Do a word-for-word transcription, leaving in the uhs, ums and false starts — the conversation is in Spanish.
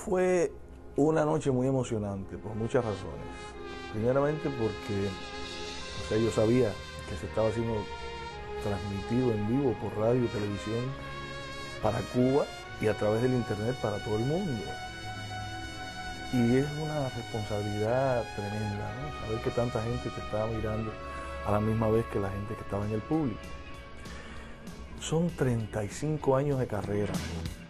Fue una noche muy emocionante por muchas razones. Primeramente porque, o sea, yo sabía que se estaba siendo transmitido en vivo por radio y televisión para Cuba y a través del internet para todo el mundo. Y es una responsabilidad tremenda, ¿no? Saber que tanta gente te estaba mirando a la misma vez que la gente que estaba en el público. Son treinta y cinco años de carrera, ¿no?